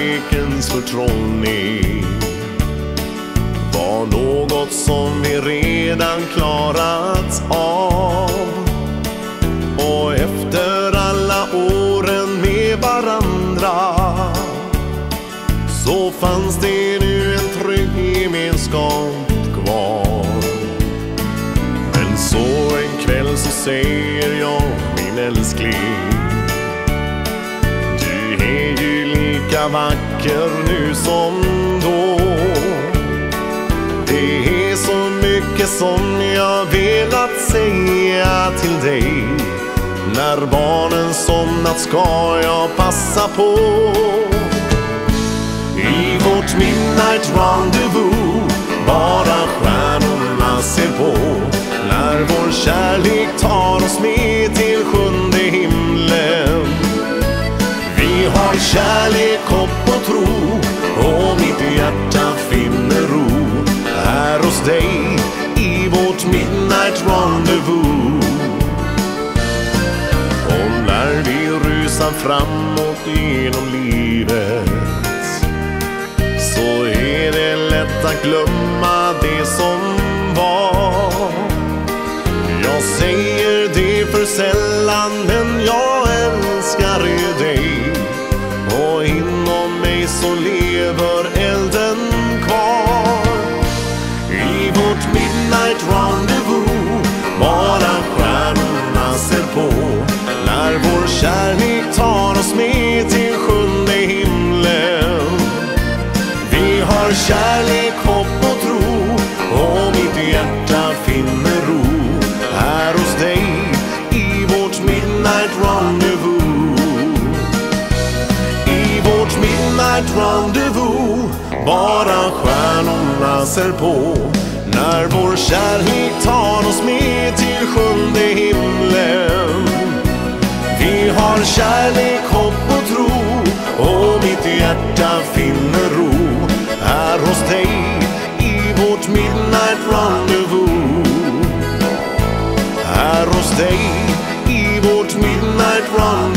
kärlekens förtrollning var något som vi redan klarat av. Och efter alla åren med varandra så fanns det nu en trygg gemenskap kvar. Men så en kväll så säger jag, min älskling, du är ju lika vacker nu som då. Det är så mycket som jag velat säga till dig. När barnen somnat ska jag passa på. I vårt midnight rendezvous bara stjärnorna ser på. När vår kärlek tar oss med till sjunde himlen. Vi har kärlek, hopp och tro, och mitt hjärta finner ro här hos dig i vårt midnight rendezvous. Och när vi rusar framåt genom livet så är det lätt att glömma det som var. Jag säger det för sällan, men jag älskar dig. Och inom mig så lever elden kvar. I vårt midnight rendezvous bara stjärnorna ser på. När vår kärlek tar oss med till sjunde himlen. Vi har kärlek, hopp och tro, och mitt hjärta finner ro här hos dig i vårt midnight rendezvous. I vårt midnight rendezvous bara stjärnorna ser på. När vår kärlek tar oss med till sjunde himlen. Vi har kärlek, hopp och tro, och mitt hjärta finner ro här hos dig i vårt midnight rendezvous. Här hos dig i vårt midnight rendezvous.